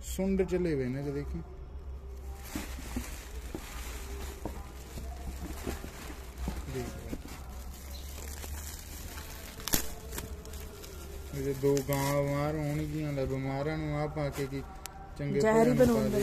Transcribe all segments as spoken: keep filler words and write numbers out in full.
सुंड चले हुए ना, देखिए ये दो गांव बीमार होने बीमारा आप आके की चंगे जहरी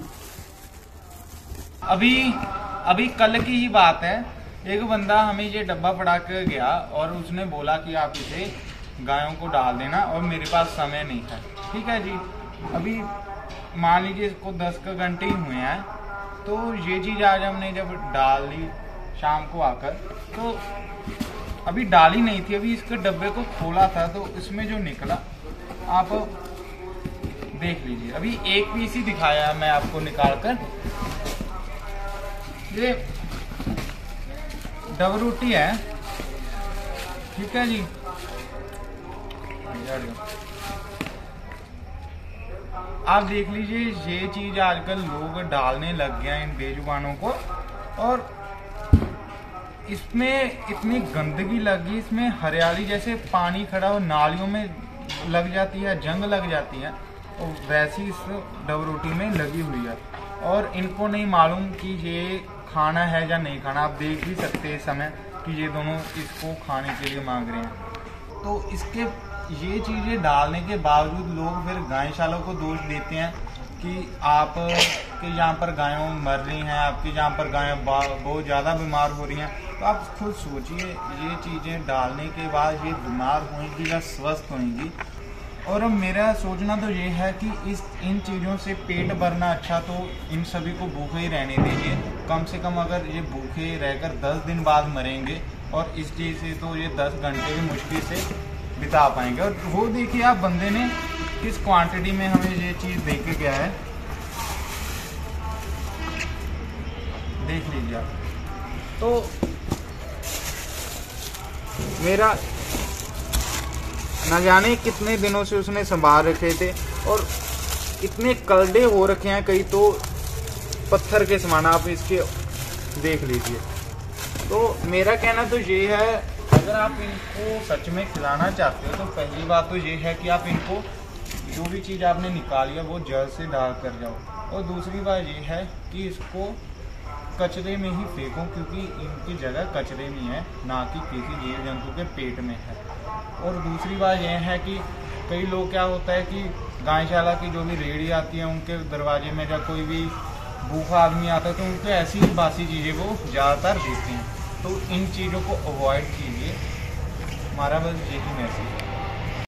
अभी अभी कल की ही बात है। एक बंदा हमें ये डब्बा पड़ा कर गया और उसने बोला कि आप इसे गायों को डाल देना और मेरे पास समय नहीं है। ठीक है जी, अभी मान लीजिए इसको दस का घंटे ही हुए हैं, तो ये चीज़ आज हमने जब डाल ली शाम को आकर, तो अभी डाली नहीं थी, अभी इसके डब्बे को खोला था तो इसमें जो निकला आप देख लीजिए। अभी एक पीस ही दिखाया है मैं आपको निकाल कर। ये डबरूटी है, ठीक है जी। आप देख लीजिए, ये चीज आजकल लोग डालने लग गए हैं इन बेजुबानों को, और इसमें इतनी गंदगी लगी, इसमें हरियाली जैसे पानी खड़ा हो नालियों में लग जाती है, जंग लग जाती है, और वैसी इस डबरूटी में लगी हुई है। और इनको नहीं मालूम कि ये खाना है या नहीं खाना। आप देख भी सकते हैं इस समय कि ये दोनों इसको खाने के लिए मांग रहे हैं। तो इसके ये चीज़ें डालने के बावजूद लोग फिर गायशालों को दोष देते हैं कि आप के यहाँ पर गायों मर रही हैं, आपके यहाँ पर गायें बहुत ज़्यादा बीमार हो रही हैं। तो आप खुद सोचिए, ये चीज़ें डालने के बाद ये बीमार होंगी या स्वस्थ होंगी। और मेरा सोचना तो ये है कि इस इन चीज़ों से पेट भरना अच्छा, तो इन सभी को भूखे ही रहने दीजिए। कम से कम अगर ये भूखे रहकर दस दिन बाद मरेंगे, और इस चीज़ से तो ये दस घंटे भी मुश्किल से बिता पाएंगे। और वो देखिए आप बंदे ने किस क्वांटिटी में हमें ये चीज़ दे के गया है, देख लीजिए आप। तो मेरा न जाने कितने दिनों से उसने संभाल रखे थे, और इतने कलडे हो रखे हैं कई तो पत्थर के समान, आप इसके देख लीजिए। तो मेरा कहना तो ये है, अगर आप इनको सच में खिलाना चाहते हो तो पहली बात तो ये है कि आप इनको जो भी चीज़ आपने निकाली है वो जड़ से डाल कर जाओ। और दूसरी बात ये है कि इसको कचरे में ही फेंको, क्योंकि इनकी जगह कचरे में है, ना कि किसी जीव जंतु के पेट में है। और दूसरी बात यह है कि कई लोग क्या होता है कि गायशाला की जो भी रेहड़ी आती है उनके दरवाजे में जब कोई भी भूखा आदमी आता है तो उनको ऐसी ही बासी चीज़ें वो ज़्यादातर देते हैं। तो इन चीज़ों को अवॉइड कीजिए, हमारा बस यही मैसेज है।